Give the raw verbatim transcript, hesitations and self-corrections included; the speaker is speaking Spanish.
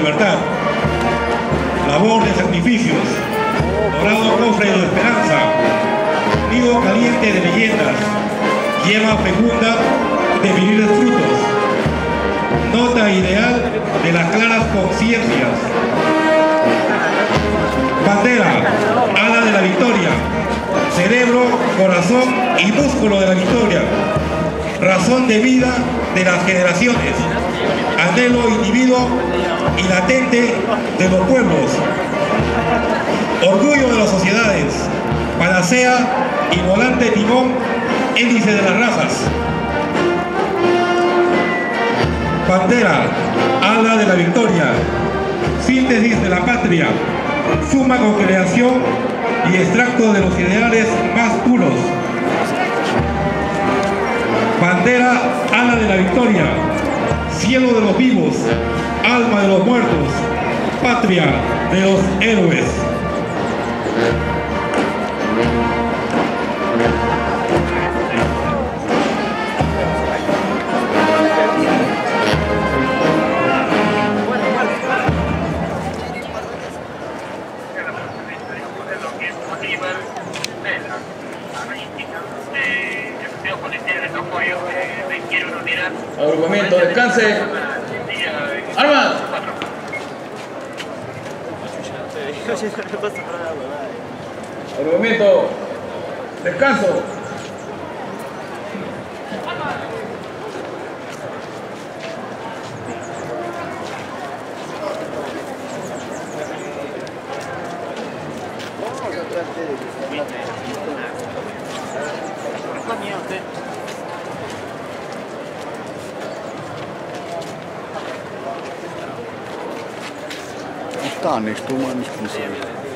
libertad. Labor de sacrificios, dorado cofre de esperanza, nido caliente de leyendas, yema fecunda de viriles frutos, nota ideal de las claras conciencias. Bandera, ala de la victoria, cerebro, corazón y músculo de la victoria, razón de vida de las generaciones, anhelo individuo y latente de los pueblos, orgullo de las sociedades, panacea y volante timón, índice de las razas. Bandera, ala de la victoria, síntesis de la patria, suma concreación y extracto de los ideales más puros. Bandera, ala de la victoria, cielo de los vivos, alma de los muertos, patria de los héroes. Agrupamiento, descanse. ¡Armas! Agrupamiento, descanso. Tämä on niistä tumanista.